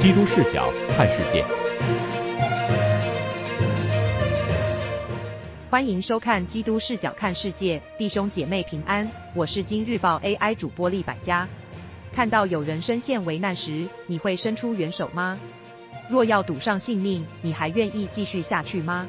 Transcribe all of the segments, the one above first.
基督视角看世界， 欢迎收看基督视角看世界，弟兄姐妹平安，我是今日报 AI 主播利百家。看到有人身陷危难时，你会伸出援手吗？若要赌上性命，你还愿意继续下去吗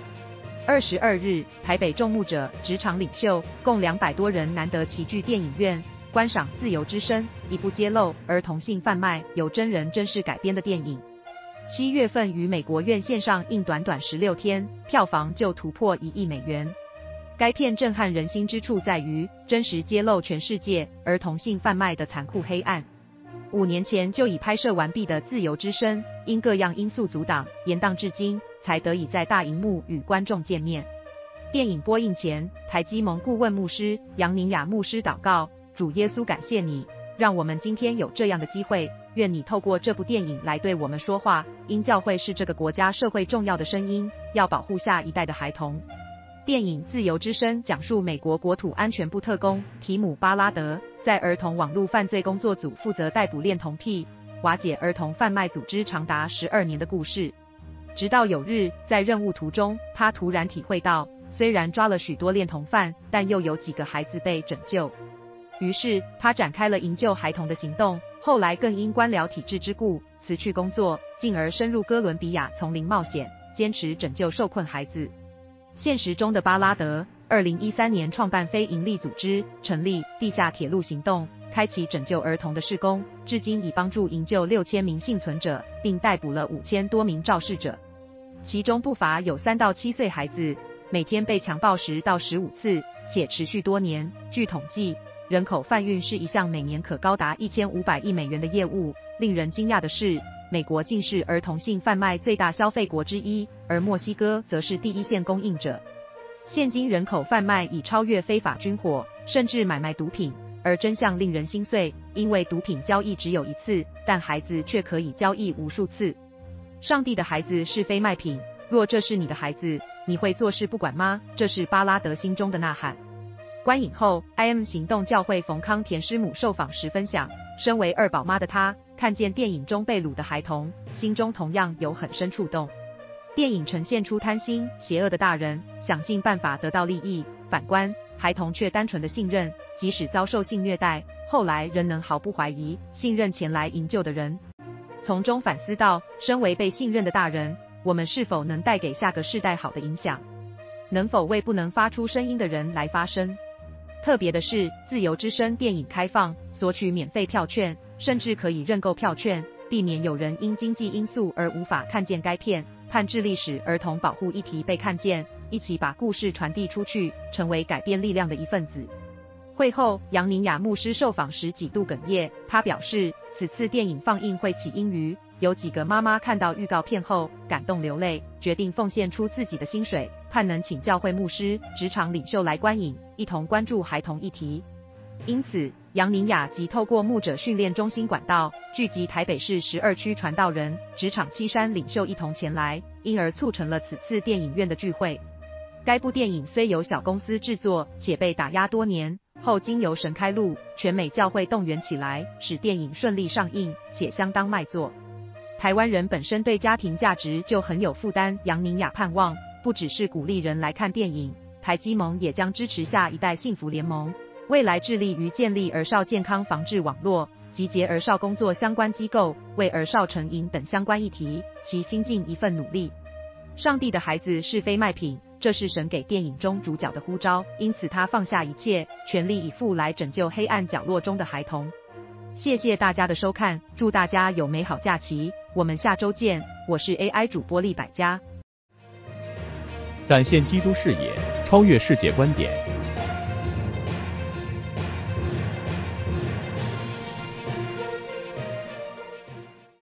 ？22日，台北众牧者、职场领袖共200多人难得齐聚电影院，观赏《自由之声》，一部揭露儿童性贩卖由真人真事改编的电影。7月份于美国院线上映，短短16天，票房就突破1亿美元。该片震撼人心之处在于，真实揭露全世界儿童性贩卖的残酷黑暗。5年前就已拍摄完毕的《自由之声》，因各样因素阻挡，延宕至今，才得以在大荧幕与观众见面。电影播映前，台基蒙顾问牧师杨宁雅牧师祷告：主耶稣，感谢你，让我们今天有这样的机会，愿你透过这部电影来对我们说话，因教会是这个国家社会重要的声音，要保护下一代的孩童。电影《自由之声》讲述美国国土安全部特工提姆·巴拉德在儿童网络犯罪工作组负责逮捕恋童癖，瓦解儿童贩卖组织长达12年的故事。直到有日，在任务途中，他突然体会到，虽然抓了许多恋童犯，但又有几个孩子被拯救。于是，他展开了营救孩童的行动，后来更因官僚体制之故，辞去工作，进而深入哥伦比亚丛林冒险，坚持拯救受困孩子。现实中的巴拉德，2013年创办非营利组织，成立地下铁路行动，开启拯救儿童的事工，至今已帮助营救6000名幸存者，并逮捕了5000多名肇事者，其中不乏有3到7岁孩子，每天被强暴10到15次，且持续多年。据统计，人口贩运是一项每年可高达1500亿美元的业务。令人惊讶的是，美国竟是儿童性贩卖最大消费国之一，而墨西哥则是第一线供应者。现今人口贩卖已超越非法军火，甚至买卖毒品，而真相令人心碎，因为毒品交易只有1次，但孩子却可以交易无数次。上帝的孩子是非卖品，若这是你的孩子，你会坐视不管吗？这是巴拉德心中的呐喊。观影后 ，IM 行动教会冯康田师母受访时分享，身为2宝妈的她，看见电影中被掳的孩童，心中同样有很深触动。电影呈现出贪心、邪恶的大人想尽办法得到利益，反观孩童却单纯的信任，即使遭受性虐待，后来仍能毫不怀疑，信任前来营救的人。从中反思到，身为被信任的大人，我们是否能带给下个世代好的影响？能否为不能发出声音的人来发声？特别的是，自由之声电影开放索取免费票券，甚至可以认购票券，避免有人因经济因素而无法看见该片，盼致力使儿童保护议题被看见，一起把故事传递出去，成为改变力量的一份子。会后，杨宁雅牧师受访时几度哽咽，他表示，此次电影放映会起因于有几个妈妈看到预告片后感动流泪，决定奉献出自己的薪水，盼能请教会牧师、职场领袖来观影，一同关注孩童议题。因此，杨宁雅即透过牧者训练中心管道，聚集台北市12区传道人、职场7山领袖一同前来，因而促成了此次电影院的聚会。该部电影虽由小公司制作，且被打压多年，后经由神开路，全美教会动员起来，使电影顺利上映，且相当卖座。台湾人本身对家庭价值就很有负担，杨宁雅盼望不只是鼓励人来看电影，台基盟也将支持下一代幸福联盟，未来致力于建立儿少健康防治网络，集结儿少工作相关机构，为儿少成瘾等相关议题，其心尽一份努力。上帝的孩子是非卖品，这是神给电影中主角的呼召，因此他放下一切，全力以赴来拯救黑暗角落中的孩童。谢谢大家的收看，祝大家有美好假期，我们下周见。我是 AI 主播利百家， 展现基督视野，超越世界观点，